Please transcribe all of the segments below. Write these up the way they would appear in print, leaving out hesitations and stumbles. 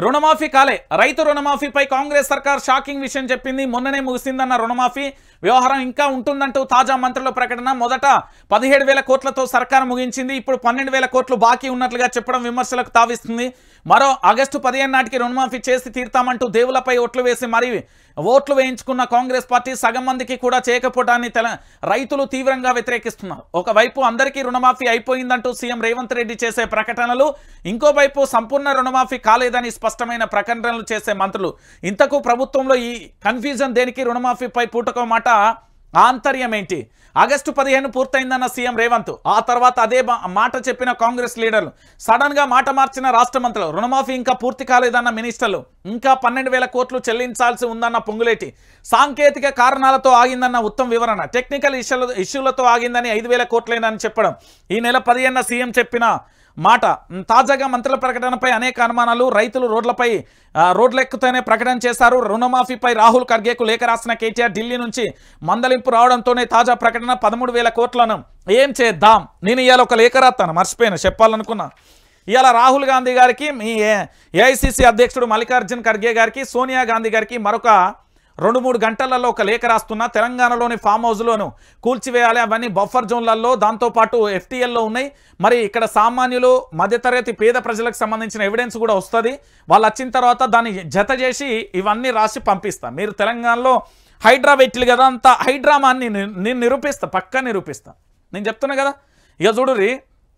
రుణమాఫీ కాలే రైతు రుణమాఫీపై కాంగ్రెస్ సర్కార్ షాకింగ్ విషయం చెప్పింది. మొన్ననే ముగిసిందన్న రుణమాఫీ వ్యవహారం ఇంకా ఉంటుందంటూ తాజా మంత్రుల ప్రకటన. మొదట 17,000 కోట్లతో సర్కార్ ముగించింది. ఇప్పుడు 12,000 కోట్లు బాకీ ఉన్నట్లుగా చెప్పడం విమర్శలకు తావిస్తుంది. మరో ఆగస్టు 15 నాటికి రుణమాఫీ చేసి తీర్తామంటూ దేవులపై ఓట్లు వేసి మరి ఓట్లు వేయించుకున్న కాంగ్రెస్ పార్టీ సగం మందికి కూడా చేయకపోవడాన్ని రైతులు తీవ్రంగా వ్యతిరేకిస్తున్నారు. ఒకవైపు అందరికీ రుణమాఫీ అయిపోయిందంటూ సీఎం రేవంత్ రెడ్డి చేసే ప్రకటనలు, ఇంకోవైపు సంపూర్ణ రుణమాఫీ కాలేదని స్పష్టమైన ప్రకటనలు చేసే మంత్రులు. ఇంతకు ప్రభుత్వంలో ఈ కన్ఫ్యూజన్ దేనికి? రుణమాఫీపై పూటకో మాట ఆంతర్యం ఏంటి? ఆగస్టు 15 పూర్తయిందన్న సీఎం రేవంత్, ఆ తర్వాత అదే మాట చెప్పిన కాంగ్రెస్ లీడర్లు, సడన్ గా మాట మార్చిన రాష్ట్ర మంత్రులు, రుణమాఫీ ఇంకా పూర్తి కాలేదన్న మినిస్టర్లు, ఇంకా 12,000 కోట్లు చెల్లించాల్సి ఉందన్న పొంగులేటి, సాంకేతిక కారణాలతో ఆగిందన్న ఉత్తమ్ వివరణ, టెక్నికల్ ఇష్యూలతో ఆగిందని 5,000 కోట్లేనని చెప్పడం ఈ నెల 15 సీఎం చెప్పిన మాట. తాజాగా మంత్రుల ప్రకటనపై అనేక అనుమానాలు. రైతులు రోడ్లెక్కుతూనే ప్రకటన చేశారు. రుణమాఫీపై రాహుల్ ఖర్గేకు లేఖ రాసిన కేటీఆర్ ఢిల్లీ నుంచి మందలింపు రావడంతోనే తాజా ప్రకటన. 13,000 కోట్లను ఏం చేద్దాం? నేను ఇవాళ ఒక లేఖ రాస్తాను, మర్చిపోయాను చెప్పాలనుకున్నా. ఇవాళ రాహుల్ గాంధీ గారికి, మీ ఏఐసిసి అధ్యక్షుడు మల్లికార్జున్ ఖర్గే గారికి, సోనియా గాంధీ గారికి మరొక 2-3 గంటలలో ఒక లేఖ రాస్తున్నా. తెలంగాణలోని ఫామ్ హౌస్లోను కూల్చివేయాలి, అవన్నీ బఫర్ జోన్లలో, దాంతోపాటు ఎఫ్టీఎల్లో ఉన్నాయి. మరి ఇక్కడ సామాన్యులు, మధ్యతరగతి పేద ప్రజలకు సంబంధించిన ఎవిడెన్స్ కూడా వస్తుంది. వాళ్ళు వచ్చిన తర్వాత దాన్ని జత చేసి ఇవన్నీ రాసి పంపిస్తాను. మీరు తెలంగాణలో హైడ్రా పెట్టిలు కదా, అంత హైడ్రామాన్ని నేను నిరూపిస్తా, పక్కా నిరూపిస్తా. నేను చెప్తున్నా కదా. ఇక చూడుర్రి,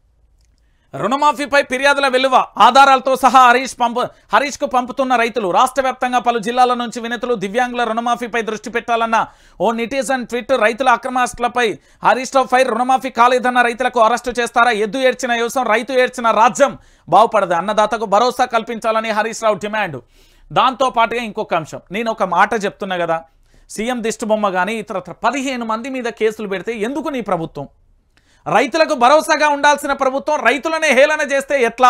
రుణమాఫీపై ఫిర్యాదుల వెలువ, ఆధారాలతో సహా హరీష్కు పంపుతున్న రైతులు. రాష్ట్ర వ్యాప్తంగా పలు జిల్లాల నుంచి వినతులు. దివ్యాంగుల రుణమాఫీపై దృష్టి పెట్టాలన్న ఓ నెటిజన్ ట్వీట్. రైతుల అక్రమాస్తులపై హరీష్ రావు ఫైర్. రుణమాఫీ కాలేదన్న రైతులకు అరెస్టు చేస్తారా? ఎద్దు ఏడ్చిన వ్యవసాయం, రైతు ఏడ్చిన రాజ్యం బాగుపడదు. అన్నదాతకు భరోసా కల్పించాలని హరీష్ రావు డిమాండ్. దాంతో పాటుగా ఇంకొక అంశం, నేను ఒక మాట చెప్తున్నా కదా, సీఎం దిష్టిబొమ్మ కానీ ఇతరత్ర 15 మంది మీద కేసులు పెడితే ఎందుకు నీ ప్రభుత్వం? రైతులకు భరోసాగా ఉండాల్సిన ప్రభుత్వం రైతులనే హేళన చేస్తే ఎట్లా?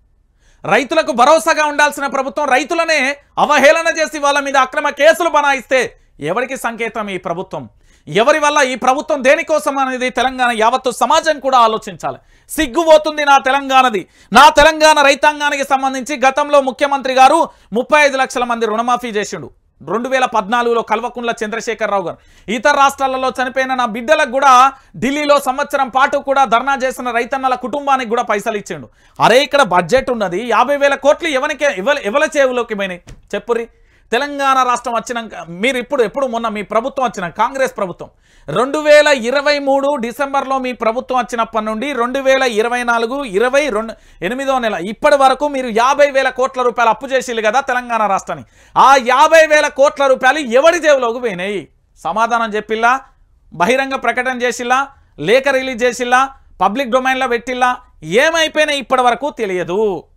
రైతులకు భరోసాగా ఉండాల్సిన ప్రభుత్వం రైతులనే అవహేళన చేసి వాళ్ళ మీద అక్రమ కేసులు బనాయిస్తే ఎవరికి సంకేతం ఈ ప్రభుత్వం? ఎవరి వల్ల ఈ ప్రభుత్వం దేనికోసం అనేది తెలంగాణ యావత్తు సమాజం కూడా ఆలోచించాలి. సిగ్గుపోతుంది నా తెలంగాణది. నా తెలంగాణ రైతాంగానికి సంబంధించి గతంలో ముఖ్యమంత్రి గారు 35 లక్షల మంది రుణమాఫీ చేసిండు. 2014లో కల్వకుంట్ల చంద్రశేఖరరావు గారు. ఇతర రాష్ట్రాలలో చనిపోయిన నా బిడ్డలకు కూడా ఢిల్లీలో సంవత్సరం పాటు కూడా ధర్నా చేసిన రైతన్నల కుటుంబానికి కూడా పైసలు ఇచ్చిండు. అరే ఇక్కడ బడ్జెట్ ఉన్నది, 50,000 కోట్లు ఎవరి చెవులోకి పోయినాయి చెప్పుర్రి? తెలంగాణ రాష్ట్రం వచ్చినాక మీరు ఎప్పుడు మొన్న మీ ప్రభుత్వం వచ్చిన కాంగ్రెస్ ప్రభుత్వం 2023 డిసెంబర్లో మీ ప్రభుత్వం వచ్చినప్పటి నుండి 2024 28వ నెల ఇప్పటి వరకు మీరు 50,000 కోట్ల రూపాయలు అప్పు చేసిల్లు కదా తెలంగాణ రాష్ట్రాన్ని. ఆ 50,000 కోట్ల రూపాయలు ఎవరి జేబులోకి పోయినాయి? సమాధానం చెప్పిల్లా? బహిరంగ ప్రకటన చేసిల్లా? లేఖ రిలీజ్ చేసిల్లా? పబ్లిక్ డొమైన్లో పెట్టిల్లా? ఏమైపోయినాయి ఇప్పటి వరకు తెలియదు.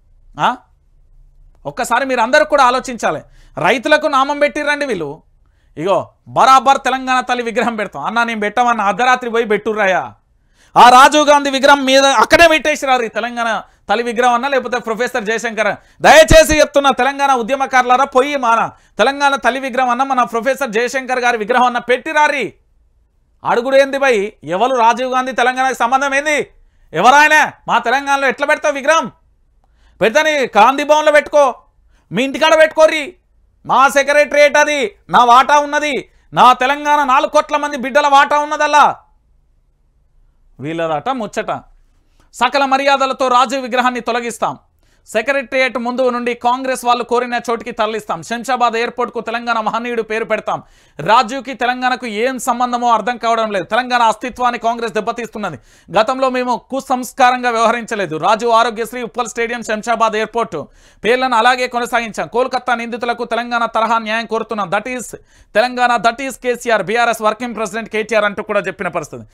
ఒక్కసారి మీరు అందరూ కూడా ఆలోచించాలి. రైతులకు నామం పెట్టిరండి వీళ్ళు. ఇగో బరాబర్ తెలంగాణ తల్లి విగ్రహం పెడతాం అన్న, నేను పెట్టమన్న అర్ధరాత్రి పోయి పెట్టుర్రాయా? ఆ రాజీవ్ గాంధీ విగ్రహం మీద అక్కడే పెట్టేసిరారు తెలంగాణ తల్లి విగ్రహం అన్న, లేకపోతే ప్రొఫెసర్ జయశంకర్. దయచేసి చెప్తున్న తెలంగాణ ఉద్యమకారులారా, పోయి మన తెలంగాణ తల్లి విగ్రహం అన్న, మన ప్రొఫెసర్ జయశంకర్ గారి విగ్రహం అన్న పెట్టిరారి. అడుగుడు ఏంది భయ్? ఎవరు రాజీవ్ గాంధీ తెలంగాణకు సంబంధం ఏంది? ఎవరాయన? మా తెలంగాణలో ఎట్లా పెడతావు విగ్రహం? పెడతాని గాంధీ భవన్లో పెట్టుకో, మీ ఇంటికాడ పెట్టుకోర్రి. మా సెక్రటరియట్ అది, నా వాటా ఉన్నది. నా తెలంగాణ 4 కోట్ల మంది బిడ్డల వాటా ఉన్నదల్లా. వీళ్ళదట ముచ్చట. సకల మర్యాదలతో రాజు విగ్రహాన్ని తొలగిస్తాం. సెక్రటరియట్ ముందు నుండి కాంగ్రెస్ వాళ్ళు కోరిన చోటికి తరలిస్తాం. శంషాబాద్ ఎయిర్పోర్ట్కు తెలంగాణ మహనీయుడు పేరు పెడతాం. రాజుకి తెలంగాణకు ఏం సంబంధమో అర్థం కావడం లేదు. తెలంగాణ అస్తిత్వాన్ని కాంగ్రెస్ దెబ్బతీస్తున్నది. గతంలో మేము కుసంస్కారంగా వ్యవహరించలేదు. రాజు ఆరోగ్యశ్రీ, ఉప్పల్ స్టేడియం, శంషాబాద్ ఎయిర్పోర్టు పేర్లను అలాగే కొనసాగించాం. కోల్కతా నిందితులకు తెలంగాణ తరహా న్యాయం కోరుతున్నాం. That is Telangana, that is KCR, BRS working president KTR అంటూ కూడా చెప్పిన పరిస్థితి.